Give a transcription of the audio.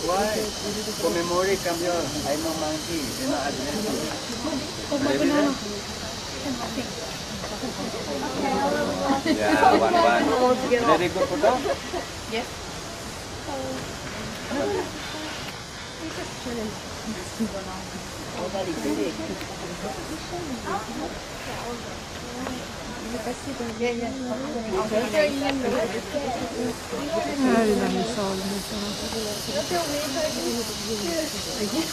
Why? For memory, cambio, I no monkey, you know, address. Yeah, one. Very good photo? Yes. Rilami soldi sono.